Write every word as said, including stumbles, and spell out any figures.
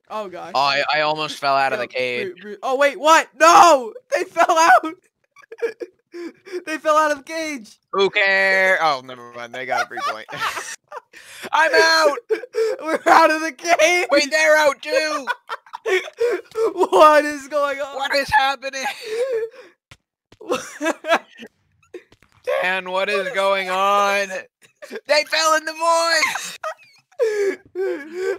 Oh gosh. Oh, I, I almost fell out of Yo, the cage. breathe, breathe. Oh wait, what? No! They fell out! They fell out of the cage! Who cares? Oh, never mind. They got a free point. I'm out! We're out of the cage! Wait, they're out too! What is going on? What is happening? Dan, what is going on? They fell in the void!